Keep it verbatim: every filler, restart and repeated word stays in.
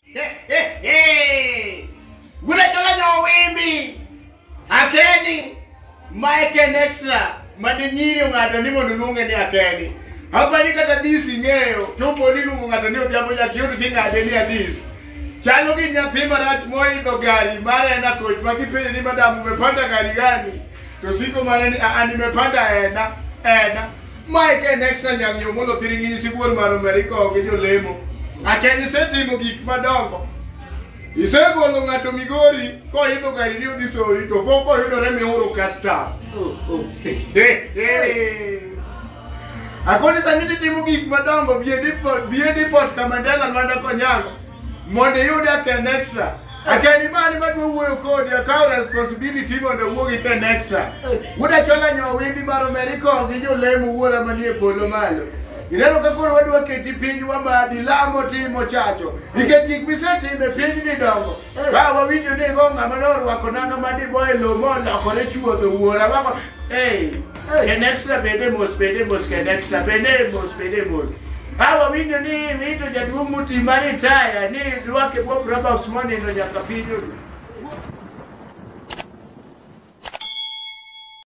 Gura chola nyo wimbi. Akeni. Mike and extra. Madinyiri ngado ni mondo lunge ni akeni. Hapa ni kata disi ngeo. Tupo ni lungu ngado ni odhiambo ya kiutu kinga ni adisi. Chalo ki nyathi marach moidho gari mara ena coach makipenje ni madam umepanda gari gani to siko mara ni a nimepanda ena ena Mike and extra nyang yo molo thiringi sibuor mar Amerika gi jolemo akeni setimo gik madongo isegolo ng'ato Migori ko idho gari ni odhi Sori to poko yudore mioro custom akoni sani timo gik madongo bie depot bie depot kamandala Lwanda Konyango Monde yuda Ken Extra. Akeni mani madwa wuoyo kodi akaw responsibility mondo wuogi Ken Extra. Wuda chola nyo wimbi mar Amerika gi jolemo wuora manie polo malo. Ineno ka koro wadwa keti piny wa madhi lamo timo chacho. Nikech gik misetime piny ni dongo. Ba wawinjo ni go ng'ama norwako nanga madi boy lo molokore chuodho wuora wako. Hey, Ken Extra bende mos bende mos Ken Extra bende mos bende mos. Hawa winyo ni mito jadumu timari taya ni duwake Bob Roberts money ndo nyaka pinyo.